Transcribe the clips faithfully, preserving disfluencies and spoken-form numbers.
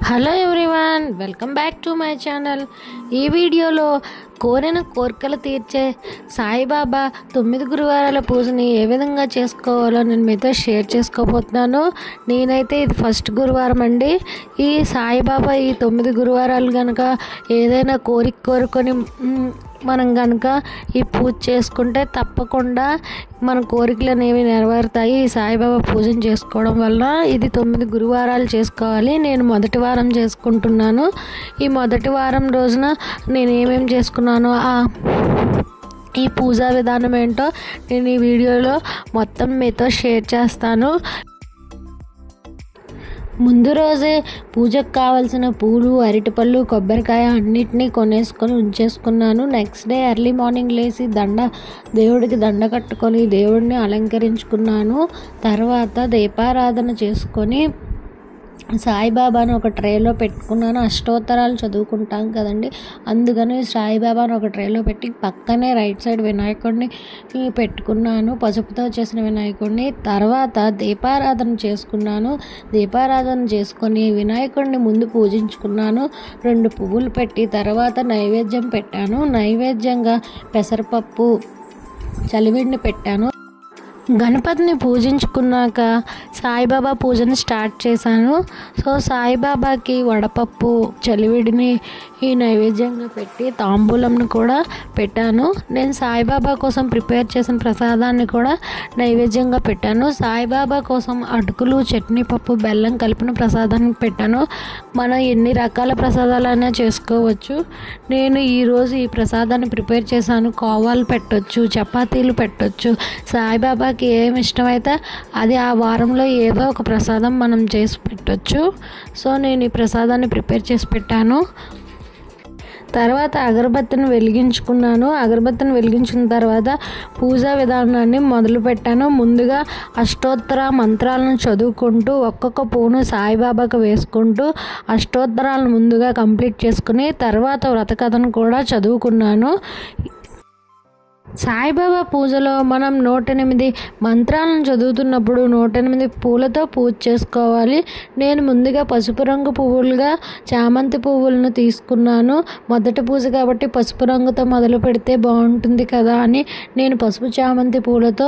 Hello everyone, welcome back to my channel. ఈ వీడియోలో కోరిన కోరికలు తీర్చే సాయిబాబా తొమ్మిది గురువారాల పూజని ఏ విధంగా చేసుకోవాలో నేను మీతో షేర్ చేసుకోబోతున్నాను. నేనైతే ఇది ఫస్ట్ గురువారం అండి. ఈ సాయిబాబా ఈ తొమ్మిది గురువారాలు కనుక ఏదైనా కోరిక కోరుకొని మనం కనుక ఈ పూజ చేసుకుంటే తప్పకుండా మన కోరికలు అనేవి నెరవేరుతాయి. ఈ సాయిబాబా పూజను చేసుకోవడం వల్ల ఇది తొమ్మిది గురువారాలు చేసుకోవాలి. నేను మొదటి వారం చేసుకుంటున్నాను. ఈ మొదటి వారం రోజున నేను ఏమేమి చేసుకున్నానో ఆ ఈ పూజా విధానం ఏంటో నేను ఈ వీడియోలో మొత్తం మీతో షేర్ చేస్తాను. ముందు రోజే పూజకు కావాల్సిన పూలు, అరటిపళ్ళు, కొబ్బరికాయ అన్నిటినీ కొనేసుకొని ఉంచేసుకున్నాను. నెక్స్ట్ డే ఎర్లీ మార్నింగ్ లేచి దండ దేవుడికి దండ కట్టుకొని దేవుడిని అలంకరించుకున్నాను. తర్వాత దీపారాధన చేసుకొని సాయిబాబాను ఒక ట్రేలో పెట్టుకున్నాను. అష్టోత్తరాలు చదువుకుంటాం కదండి, అందుకని సాయిబాబాను ఒక ట్రేలో పెట్టి పక్కనే రైట్ సైడ్ వినాయకుడిని పెట్టుకున్నాను, పసుపుతో చేసిన వినాయకుడిని. తర్వాత దీపారాధన చేసుకున్నాను. దీపారాధన చేసుకొని వినాయకుడిని ముందు పూజించుకున్నాను. రెండు పువ్వులు పెట్టి తర్వాత నైవేద్యం పెట్టాను. నైవేద్యంగా పెసరపప్పు, చలివిడిని పెట్టాను. గణపతిని పూజించుకున్నాక సాయిబాబా పూజను స్టార్ట్ చేశాను. సో సాయిబాబాకి వడపప్పు, చలివిడిని ఈ నైవేద్యంగా పెట్టి తాంబూలంను కూడా పెట్టాను. నేను సాయిబాబా కోసం ప్రిపేర్ చేసిన ప్రసాదాన్ని కూడా నైవేద్యంగా పెట్టాను. సాయిబాబా కోసం అటుకులు, చట్నీ, పప్పు, బెల్లం కలిపిన ప్రసాదాన్ని పెట్టాను. మనం ఎన్ని రకాల ప్రసాదాలైనా చేసుకోవచ్చు. నేను ఈరోజు ఈ ప్రసాదాన్ని ప్రిపేర్ చేశాను. కోవాలు పెట్టొచ్చు, చపాతీలు పెట్టొచ్చు. సాయిబాబాకి ఏమి ఇష్టమైతే అది ఆ వారంలో ఏదో ఒక ప్రసాదం మనం చేసి పెట్టొచ్చు. సో నేను ఈ ప్రసాదాన్ని ప్రిపేర్ చేసి పెట్టాను. తర్వాత అగరబత్తిని వెలిగించుకున్నాను. అగరబత్తిని వెలిగించిన తర్వాత పూజా విధానాన్ని మొదలు పెట్టాను. ముందుగా అష్టోత్తర మంత్రాలను చదువుకుంటూ ఒక్కొక్క పువ్వును సాయిబాబాకు వేసుకుంటూ అష్టోత్తరాలను ముందుగా కంప్లీట్ చేసుకుని తర్వాత వ్రతకథను కూడా చదువుకున్నాను. సాయిబాబా పూజలో మనం నూట ఎనిమిది మంత్రాలను చదువుతున్నప్పుడు నూట ఎనిమిది పూలతో పూజ చేసుకోవాలి. నేను ముందుగా పసుపు రంగు పువ్వులుగా చామంతి పువ్వులను తీసుకున్నాను. మొదటి పూజ కాబట్టి పసుపు రంగుతో మొదలు పెడితే బాగుంటుంది కదా అని నేను పసుపు చామంతి పూలతో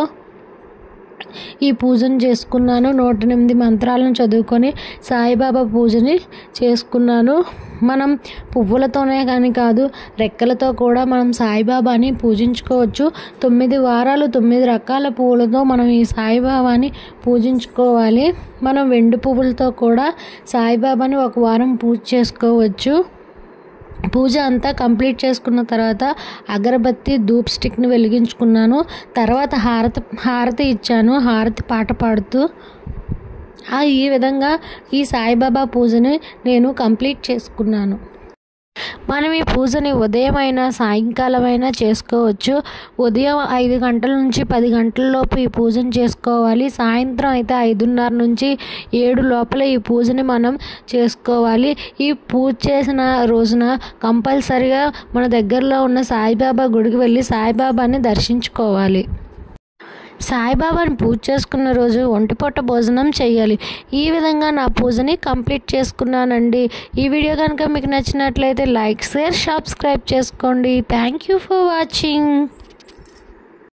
ఈ పూజను చేసుకున్నాను. నూట ఎనిమిది మంత్రాలను చదువుకొని సాయిబాబా పూజని చేసుకున్నాను. మనం పువ్వులతోనే కానీ కాదు, రెక్కలతో కూడా మనం సాయిబాబాని పూజించుకోవచ్చు. తొమ్మిది వారాలు తొమ్మిది రకాల పువ్వులతో మనం ఈ సాయిబాబాని పూజించుకోవాలి. మనం వెండి పువ్వులతో కూడా సాయిబాబాని ఒక వారం పూజ చేసుకోవచ్చు. పూజ అంతా కంప్లీట్ చేసుకున్న తర్వాత అగరబత్తి, ధూప్ స్టిక్ని వెలిగించుకున్నాను. తర్వాత హారతి హారతి ఇచ్చాను, హారతి పాట పాడుతూ. ఈ విధంగా ఈ సాయిబాబా పూజని నేను కంప్లీట్ చేసుకున్నాను. మనం ఈ పూజని ఉదయం అయినా సాయంకాలం అయినా చేసుకోవచ్చు. ఉదయం ఐదు గంటల నుంచి పది గంటల లోపు ఈ పూజను చేసుకోవాలి. సాయంత్రం అయితే ఐదున్నర నుంచి ఏడు లోపల ఈ పూజని మనం చేసుకోవాలి. ఈ పూజ చేసిన రోజున కంపల్సరిగా మన దగ్గరలో ఉన్న సాయిబాబా గుడికి వెళ్ళి సాయిబాబాని దర్శించుకోవాలి. సాయిబాబాని పూజ చేసుకున్న రోజు ఒంటిపూట భోజనం చేయాలి. ఈ విధంగా నా పూజని కంప్లీట్ చేసుకున్నానండి. ఈ వీడియో కనుక మీకు నచ్చినట్లయితే లైక్, షేర్, సబ్స్క్రైబ్ చేసుకోండి. Thank you for watching.